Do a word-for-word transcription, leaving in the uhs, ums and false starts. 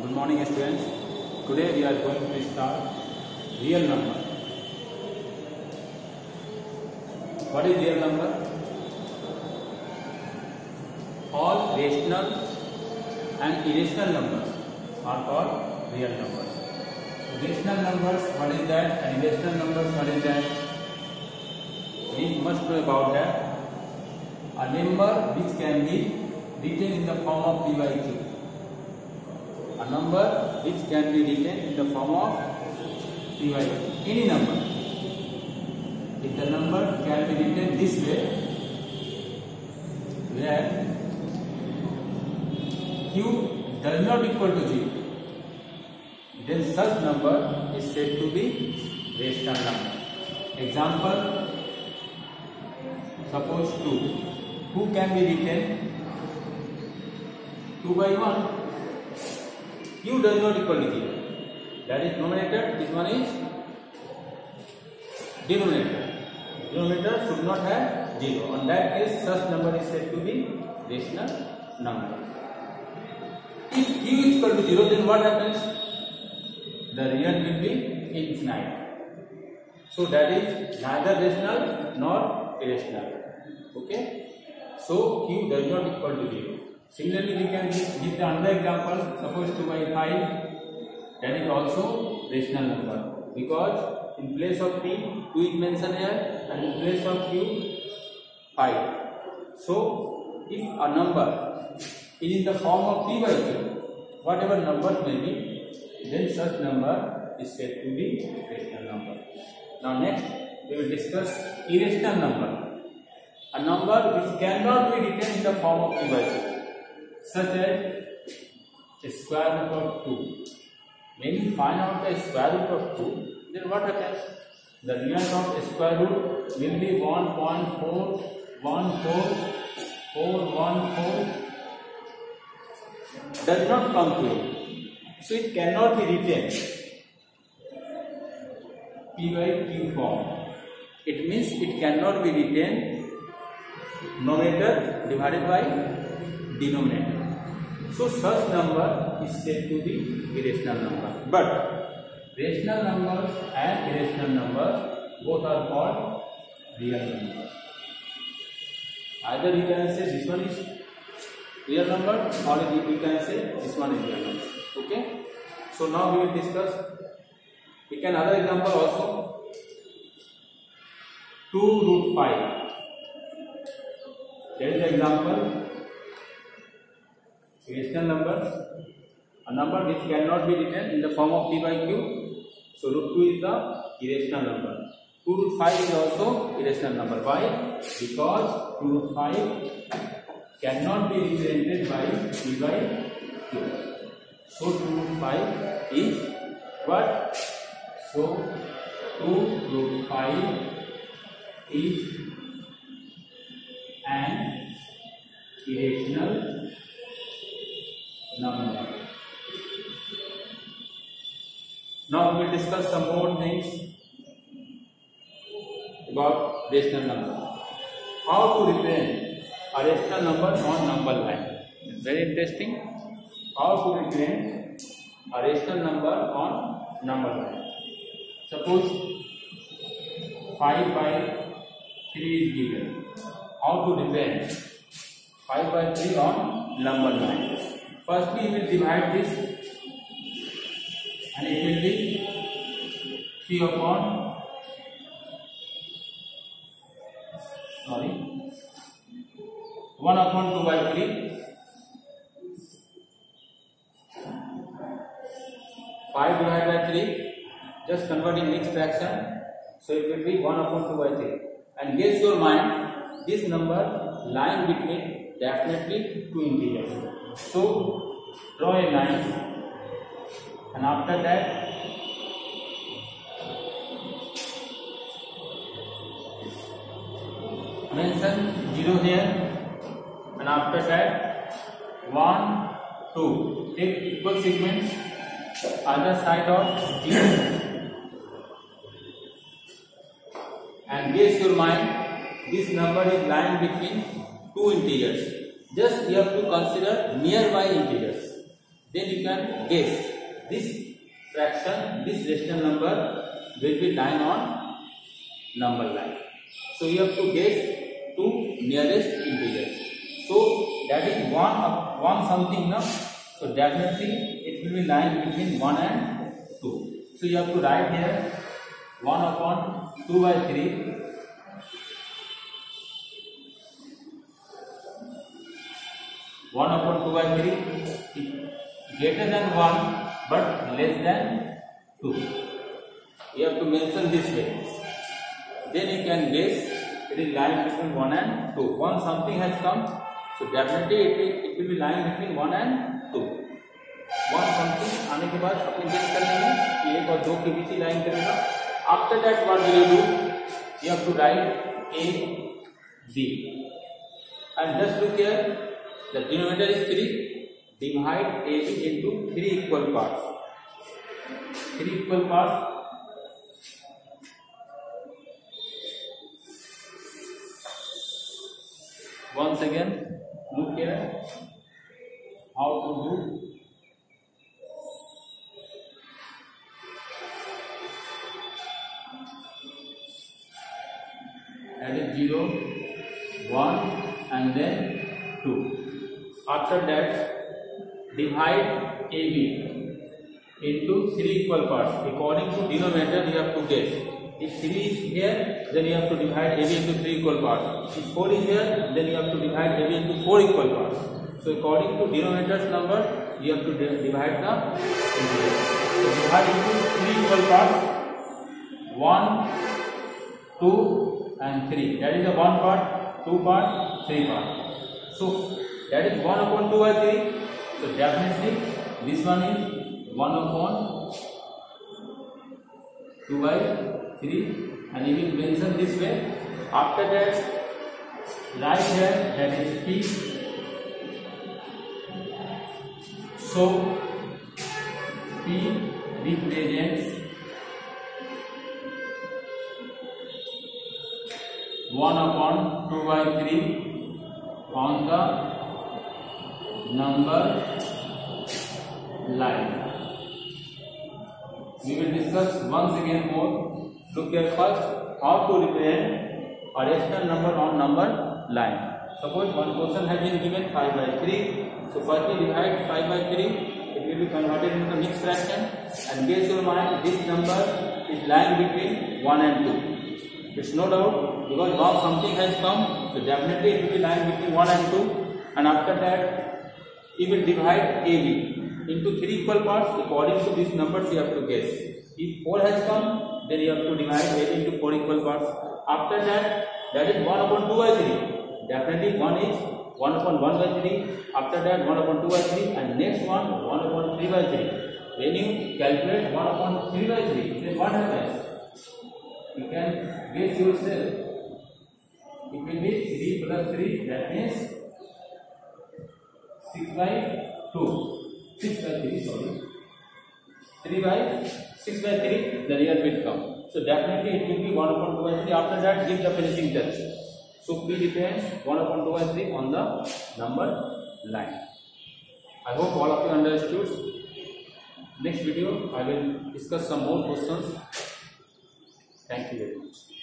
Good morning students. Today we are going to start real number. What is real number? All rational and irrational numbers are called real numbers. Rational numbers, what is that? And irrational numbers, what is that? We must know about that. A number which can be written in the form of p by q. A number which can be written in the form of p by q. Any number. If the number can be written this way, where q does not equal to zero, then such number is said to be rational number. Example, suppose two. two can be written two by one. Q does not equal to zero. That is numerator. This one is denominator. Denominator should not have zero. On that case, such number is said to be rational number. If Q is equal to zero, then what happens? The real will be infinite. So that is neither rational nor irrational. Okay. So Q does not equal to zero. Similarly, we can give the another example. Suppose two by five. That is also rational number, because in place of p, two is mentioned here, and in place of q, five. So if a number is in the form of p by q, whatever number may be, then such number is said to be rational number. Now next we will discuss irrational number. A number which cannot be written in the form of p by q, such as a square root of two. When you find out the square root of two, then what happens? The result of a square root will be one point four one four four one four. Does not come to it. So it cannot be written p by q form. It means it cannot be written numerator divided by denominator. So such number is said to be irrational number. But rational numbers and irrational numbers both are called real numbers. Either you can say this one is real number, or you can say this one is real number. Okay. So now we will discuss. We can another example also. two root five. There is the example. Irrational number, a number which cannot be written in the form of p by q. So root two is the irrational number. two root five is also irrational number. Why? Because two root five cannot be represented by p by q. So two root five is what? So two root five is an irrational number. Now we will discuss some more things about rational number. How to represent a rational number on number line. It's very interesting. How to represent a rational number on number line. Suppose five by three is given. How to represent five by three on number line. Firstly, we will divide this, and it will be three upon sorry one upon two by three. five divided by three, just converting mixed fraction, so it will be one upon two by three. And guess your mind, this number lying between definitely two integers. So draw a line, and after that mention zero here, and after that one, two. Take equal segments either side of zero, and guess your mind, this number is lying between two integers. Just you have to consider nearby integers. then you can guess this fraction, this rational number will be lying on number line. So you have to guess two nearest integers. So that is one up one something now. So definitely it will be lying between one and two. So you have to write here one upon two by three. one upon two by three greater than one but less than two. You have to mention this way. Then you can guess it is lying between one and two. One something has come, so definitely it will, it will be lying between one and two. One something आने के बाद अपने guess कर लेंगे कि एक और दो के बीच ही लाइन करेगा. After that what will you do? You have to write A, B, and just look here. The denominator is three. Divide A B into three equal parts. Three equal parts. Once again, look here how to do. That is zero, one, and then two. After that, divide A B into three equal parts. According to denominator, you have to guess. If three is here, then you have to divide A B into three equal parts. If four is here, then you have to divide A B into four equal parts. So according to denominator's number, you have to divide the integers. So divide into three equal parts. one, two, and three. That is the one part, two part, three part. So that is one upon two by three. So definitely this one is one upon two by three, and you will mention this way. After that, right here, that is P. So P represents one upon two by three on the number line. We will discuss once again more. Look here first how to represent a rational number on number line. Suppose one question has been given five by three. So firstly divide five by three. It will be converted into the mixed fraction, and guess your mind, this number is lying between one and two. It's no doubt, because now something has come, so definitely it will be lying between one and two. And after that, you will divide A B into three equal parts. According to these numbers, you have to guess. If four has come, then you have to divide A B into four equal parts. After that, that is one upon two by three. Definitely one is one upon one by three. After that, one upon two by three, and next one one upon three by three. When you calculate one upon three by three, then what happens? You can guess yourself. It will be three plus three, that means six by two. six by three, sorry. three by six by three, the real bit come. So definitely it will be one upon two by three. After that, give the finishing touch. So P depends one upon two by three on the number line. I hope all of you understood. Next video, I will discuss some more questions. Thank you very much.